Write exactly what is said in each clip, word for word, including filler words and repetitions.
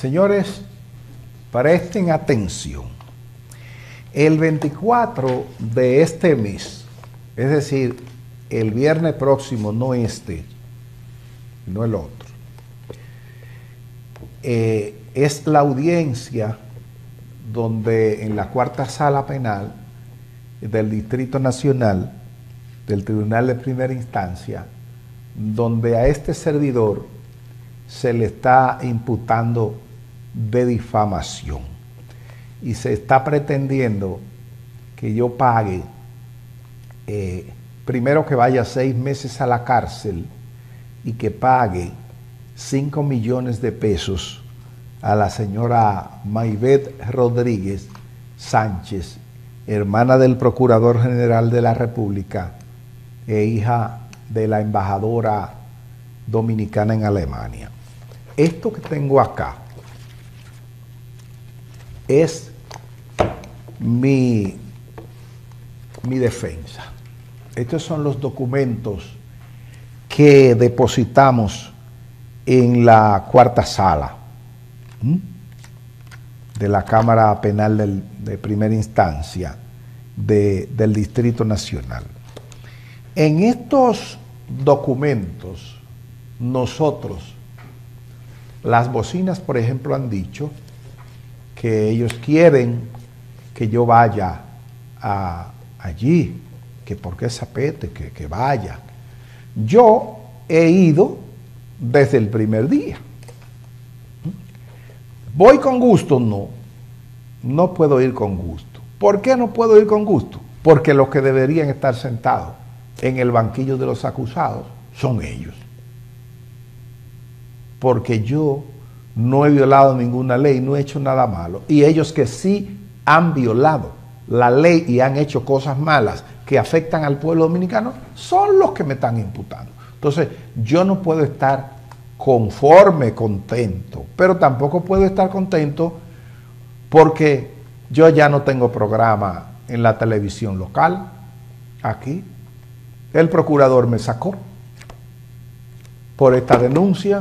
Señores, presten atención. El veinticuatro de este mes, es decir, el viernes próximo, no este, no el otro, eh, es la audiencia donde en la cuarta sala penal del Distrito Nacional, del Tribunal de Primera Instancia, donde a este servidor se le está imputando de difamación y se está pretendiendo que yo pague, eh, primero que vaya seis meses a la cárcel y que pague cinco millones de pesos a la señora Mayvet Rodríguez Sánchez, hermana del Procurador General de la República e hija de la embajadora dominicana en Alemania. Esto que tengo acá es mi, mi defensa. Estos son los documentos que depositamos en la cuarta sala ¿m? de la Cámara Penal del, de Primera Instancia de, del Distrito Nacional. En estos documentos, nosotros, las bocinas, por ejemplo, han dicho que ellos quieren que yo vaya a, allí, que por qué Zapete, que, que vaya. Yo he ido desde el primer día. ¿Voy con gusto? No, no puedo ir con gusto. ¿Por qué no puedo ir con gusto? Porque los que deberían estar sentados en el banquillo de los acusados son ellos. Porque yo no he violado ninguna ley, no he hecho nada malo. Y ellos que sí han violado la ley y han hecho cosas malas que afectan al pueblo dominicano, son los que me están imputando. Entonces, yo no puedo estar conforme, contento, pero tampoco puedo estar contento porque yo ya no tengo programa en la televisión local, aquí. El procurador me sacó por esta denuncia.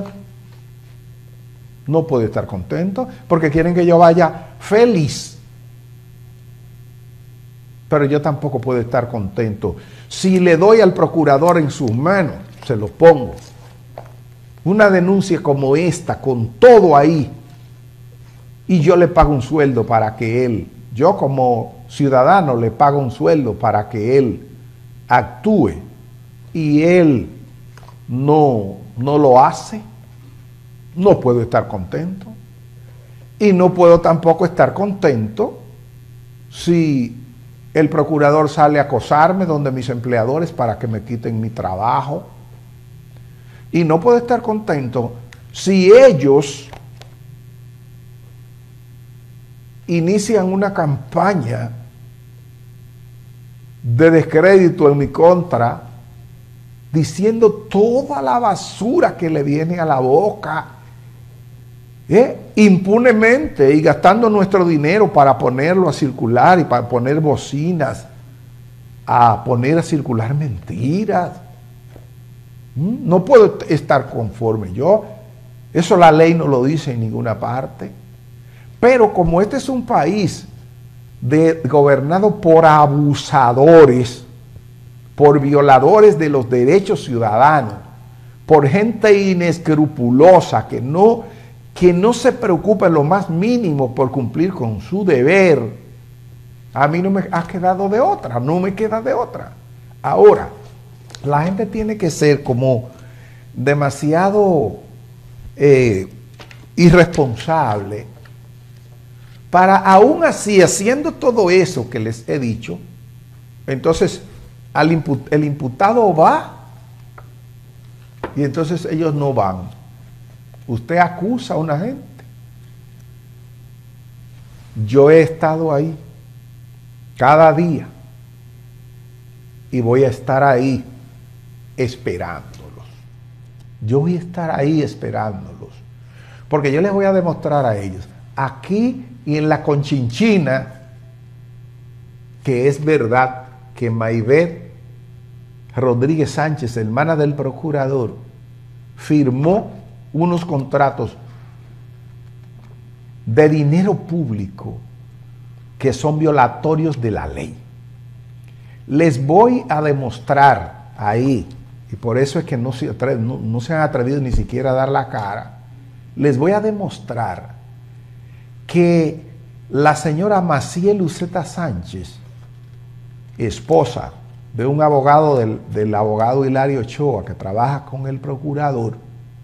No puedo estar contento porque quieren que yo vaya feliz. Pero yo tampoco puedo estar contento. Si le doy al procurador en sus manos, se lo pongo. Una denuncia como esta, con todo ahí, y yo le pago un sueldo para que él, yo como ciudadano le pago un sueldo para que él actúe, y él no, no lo hace, no puedo estar contento. Y no puedo tampoco estar contento si el procurador sale a acosarme donde mis empleadores para que me quiten mi trabajo. Y no puedo estar contento si ellos inician una campaña de descrédito en mi contra, diciendo toda la basura que le viene a la boca, ¿eh? impunemente, y gastando nuestro dinero para ponerlo a circular y para poner bocinas, a poner a circular mentiras. ¿Mm? No puedo estar conforme yo. Eso la ley no lo dice en ninguna parte. Pero como este es un país de, gobernado por abusadores, por violadores de los derechos ciudadanos, por gente inescrupulosa que no, que no se preocupa en lo más mínimo por cumplir con su deber, a mí no me ha quedado de otra, no me queda de otra. Ahora, la gente tiene que ser como demasiado eh, irresponsable para, aún así, haciendo todo eso que les he dicho, entonces al imput- el imputado va y entonces ellos no van. Usted acusa a una gente. Yo he estado ahí cada día y voy a estar ahí esperándolos. Yo voy a estar ahí esperándolos porque yo les voy a demostrar a ellos aquí y en la Conchinchina que es verdad que Mayvet Rodríguez Sánchez, hermana del procurador, firmó unos contratos de dinero público que son violatorios de la ley. Les voy a demostrar ahí, y por eso es que no se, no, no se han atrevido ni siquiera a dar la cara, les voy a demostrar que la señora Maciel Uceta Sánchez, esposa de un abogado del, del abogado Hilario Ochoa, que trabaja con el procurador,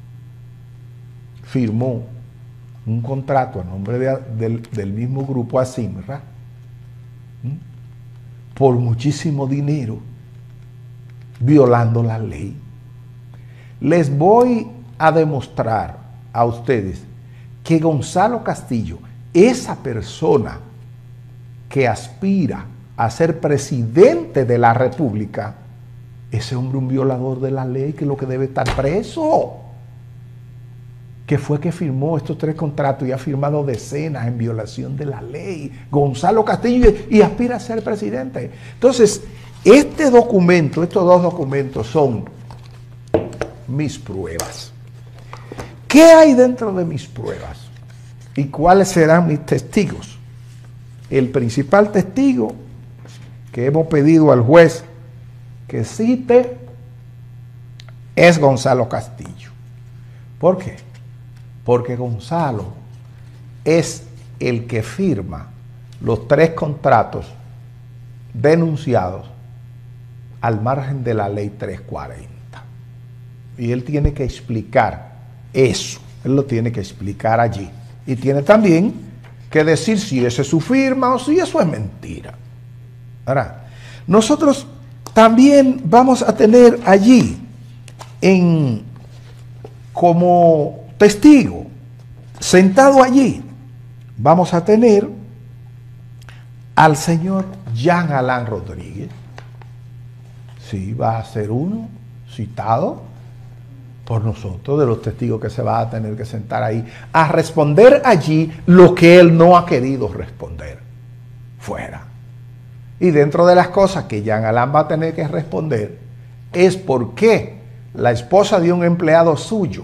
firmó un contrato a nombre de, del, del mismo grupo Asimra, ¿m? por muchísimo dinero, violando la ley. Les voy a demostrar a ustedes que Gonzalo Castillo, esa persona que aspira a ser presidente de la República, ese hombre un violador de la ley, que es lo que debe estar preso, que fue que firmó estos tres contratos y ha firmado decenas en violación de la ley, Gonzalo Castillo, y aspira a ser presidente. Entonces, este documento, estos dos documentos son mis pruebas. ¿Qué hay dentro de mis pruebas? ¿Y cuáles serán mis testigos? El principal testigo que hemos pedido al juez que cite es Gonzalo Castillo. ¿Por qué? Porque Gonzalo es el que firma los tres contratos denunciados al margen de la ley trescientos cuarenta. Y él tiene que explicar eso, él lo tiene que explicar allí. Y tiene también que decir si esa es su firma o si eso es mentira. Ahora, nosotros también vamos a tener allí en, como testigo, sentado allí, vamos a tener al señor Jean Alain Rodríguez. Sí, va a ser uno citado por nosotros, de los testigos que se va a tener que sentar ahí, a responder allí lo que él no ha querido responder fuera. Y dentro de las cosas que Jean Alain va a tener que responder es por qué la esposa de un empleado suyo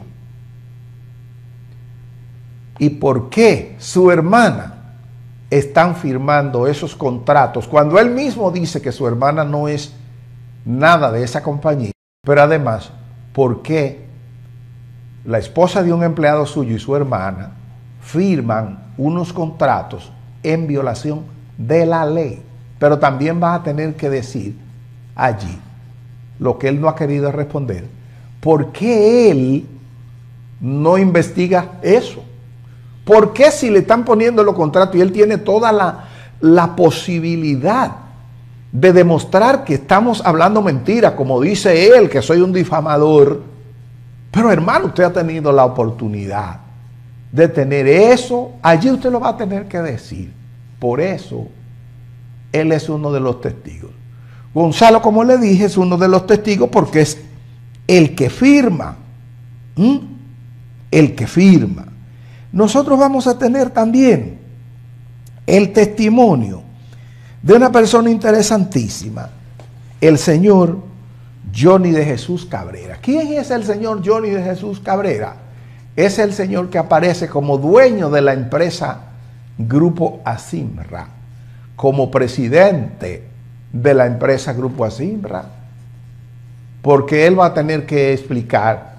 y por qué su hermana están firmando esos contratos cuando él mismo dice que su hermana no es nada de esa compañía. Pero además, por qué la esposa de un empleado suyo y su hermana firman unos contratos en violación de la ley. Pero también va a tener que decir allí lo que él no ha querido responder. ¿Por qué él no investiga eso? ¿Por qué si le están poniendo los contratos y él tiene toda la, la posibilidad de demostrar que estamos hablando mentira, como dice él, que soy un difamador? Pero hermano, usted ha tenido la oportunidad de tener eso, allí usted lo va a tener que decir. Por eso, él es uno de los testigos. Gonzalo, como le dije, es uno de los testigos porque es el que firma. ¿Mm? El que firma. Nosotros vamos a tener también el testimonio de una persona interesantísima, el señor Johnny de Jesús Cabrera. ¿Quién es el señor Johnny de Jesús Cabrera? Es el señor que aparece como dueño de la empresa Grupo Asimra, como presidente de la empresa Grupo Asimra, porque él va a tener que explicar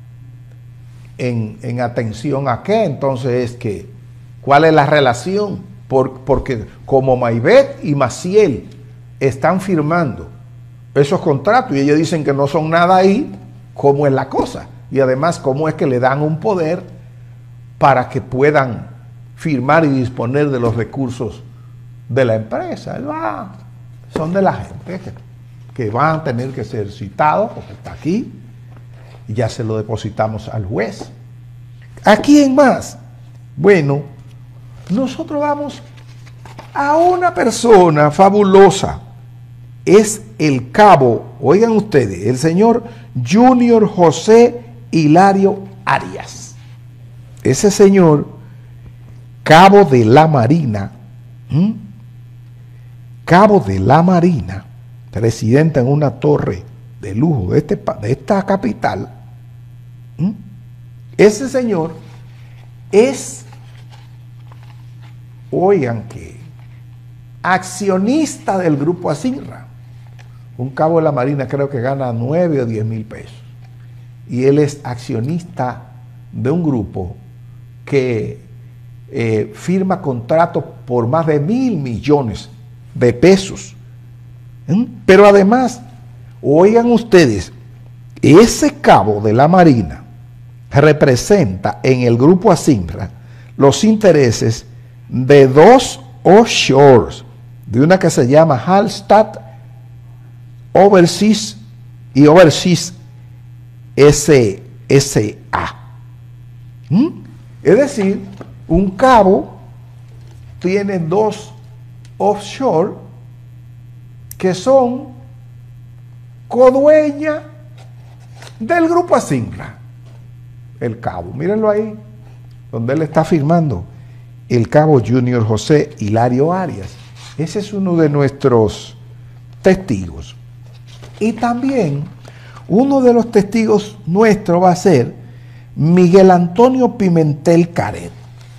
en, en atención a qué entonces es que, cuál es la relación, Por, porque como Maybet y Maciel están firmando esos contratos y ellos dicen que no son nada ahí, ¿cómo es la cosa? Y además, ¿cómo es que le dan un poder para que puedan firmar y disponer de los recursos de la empresa? Él va, son de la gente que, que van a tener que ser citados, porque está aquí, y ya se lo depositamos al juez. ¿A quién más? Bueno, nosotros vamos a una persona fabulosa. Es el cabo, oigan ustedes, el señor Junior José Hilario Arias. Ese señor, cabo de la Marina, ¿m? cabo de la Marina, presidente en una torre de lujo de, este, de esta capital. ¿m? Ese señor es oigan que, accionista del grupo Asinra. Un cabo de la Marina creo que gana nueve o diez mil pesos. Y él es accionista de un grupo que eh, firma contratos por más de mil millones de pesos. ¿Mm? Pero además, oigan ustedes, ese cabo de la Marina representa en el grupo Asinra los intereses de dos offshores, de una que se llama Hallstatt Overseas y Overseas S A. ¿Mm? Es decir, un cabo tiene dos offshore que son codueña del grupo Asinra. El cabo, mírenlo ahí, donde él está firmando, el cabo Junior José Hilario Arias. Ese es uno de nuestros testigos. Y también uno de los testigos nuestros va a ser Miguel Antonio Pimentel Caret.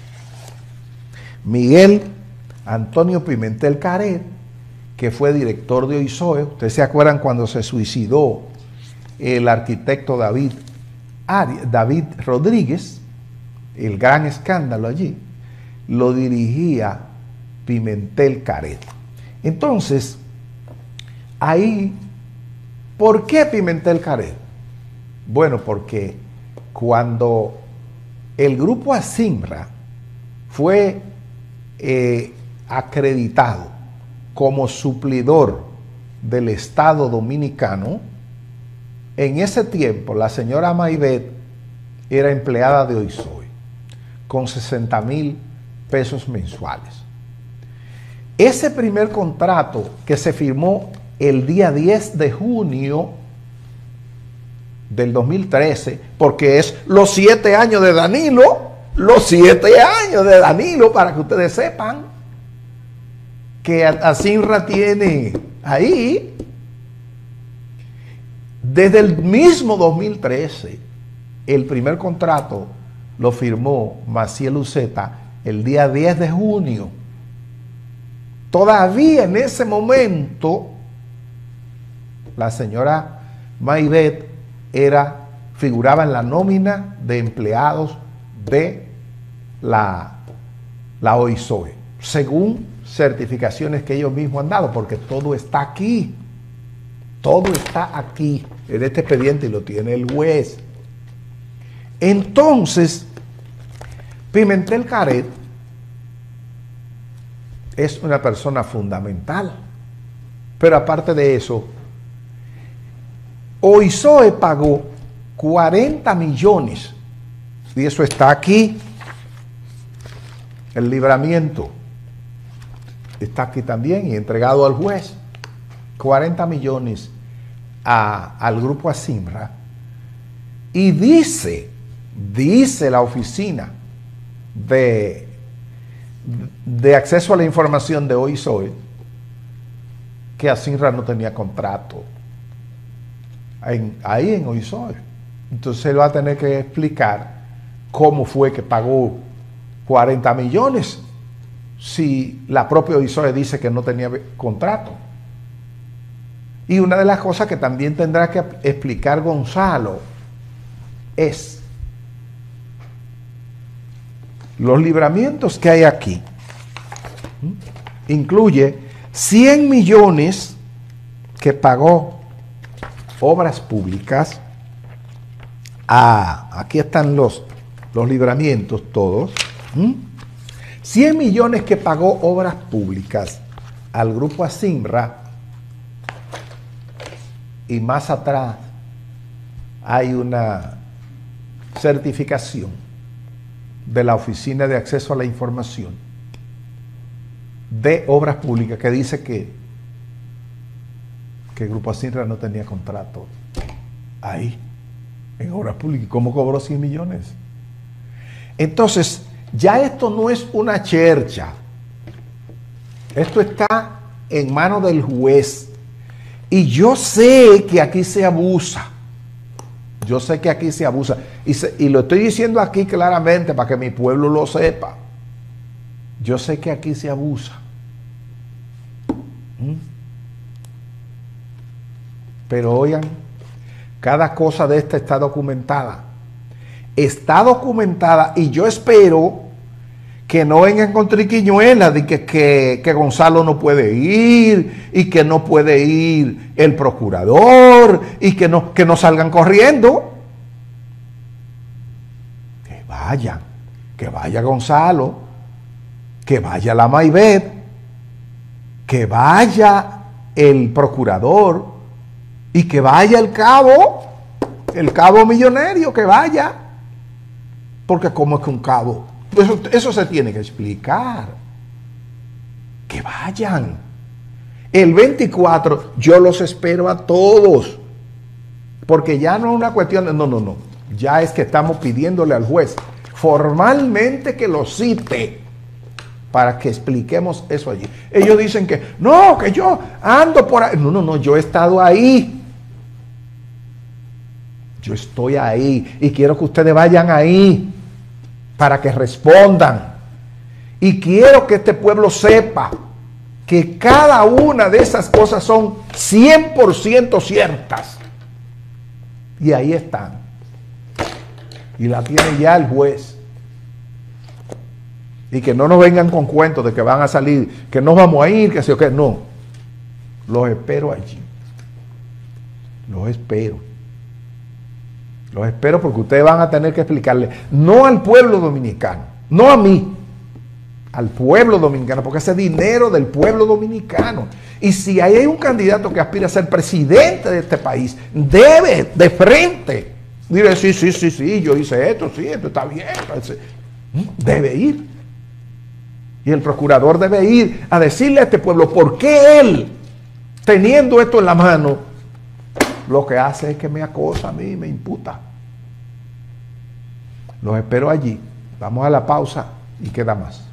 Miguel Antonio Pimentel Caret, que fue director de OISOE. Ustedes se acuerdan cuando se suicidó el arquitecto David, Ari, David Rodríguez, el gran escándalo allí, lo dirigía Pimentel Caret. Entonces, ahí, ¿por qué Pimentel Caret? Bueno, porque cuando el grupo Asinra fue eh, acreditado como suplidor del Estado Dominicano, en ese tiempo la señora Maibet era empleada de OISOE con sesenta mil pesos mensuales. Ese primer contrato que se firmó el día diez de junio del dos mil trece, porque es los siete años de Danilo, los siete años de Danilo, para que ustedes sepan que Asinra tiene ahí, desde el mismo dos mil trece, el primer contrato lo firmó Maciel Uceta el día diez de junio. Todavía en ese momento, la señora Maibet era, figuraba en la nómina de empleados de la, la OISOE, según certificaciones que ellos mismos han dado, porque todo está aquí. Todo está aquí, en este expediente, y lo tiene el juez. Entonces, Pimentel Caret es una persona fundamental. Pero aparte de eso, OISOE pagó cuarenta millones, y eso está aquí, el libramiento está aquí también y entregado al juez, cuarenta millones a, al grupo Asinra, y dice, dice la oficina de, de acceso a la información de OISOE que Asinra no tenía contrato en, ahí en OISOE. Entonces él va a tener que explicar cómo fue que pagó cuarenta millones si la propia OISOE dice que no tenía contrato. Y una de las cosas que también tendrá que explicar Gonzalo es los libramientos que hay aquí. ¿Mm? Incluye cien millones que pagó Obras Públicas. Ah, aquí están los, los libramientos todos. ¿Mm? cien millones que pagó Obras Públicas al grupo Asinra. Y más atrás hay una certificación de la Oficina de Acceso a la Información de Obras Públicas que dice que, que el Grupo Asinra no tenía contrato ahí, en Obras Públicas. ¿Cómo cobró cien millones? Entonces, ya esto no es una chercha. Esto está en manos del juez. Y yo sé que aquí se abusa. Yo sé que aquí se abusa. Y, se, y lo estoy diciendo aquí claramente para que mi pueblo lo sepa. Yo sé que aquí se abusa. ¿Mm? Pero oigan, cada cosa de esta está documentada. Está documentada y yo espero que no vengan con triquiñuelas de que, que, que Gonzalo no puede ir y que no puede ir el procurador y que no, que no salgan corriendo. Que vayan, que vaya Gonzalo, que vaya la Maybet, que vaya el procurador y que vaya el cabo, el cabo millonario, que vaya. Porque como es que un cabo, eso, eso se tiene que explicar. Que vayan. El veinticuatro yo los espero a todos. Porque ya no es una cuestión de, no, no, no. Ya es que estamos pidiéndole al juez formalmente que lo cite para que expliquemos eso allí. Ellos dicen que, no, que yo ando por ahí. No, no, no, yo he estado ahí. Yo estoy ahí y quiero que ustedes vayan ahí para que respondan. Y quiero que este pueblo sepa que cada una de esas cosas son cien por ciento ciertas. Y ahí están. Y la tiene ya el juez. Y que no nos vengan con cuentos de que van a salir, que no vamos a ir, que sí o que no. Los espero allí. Los espero. Los espero porque ustedes van a tener que explicarle, no al pueblo dominicano, no a mí, al pueblo dominicano, porque ese es dinero del pueblo dominicano. Y si hay un candidato que aspira a ser presidente de este país, debe de frente decir, sí, sí, sí, sí, yo hice esto, sí, esto está bien. Debe ir. Y el procurador debe ir a decirle a este pueblo por qué él, teniendo esto en la mano, lo que hace es que me acosa a mí, me imputa. Los espero allí. Vamos a la pausa y queda más.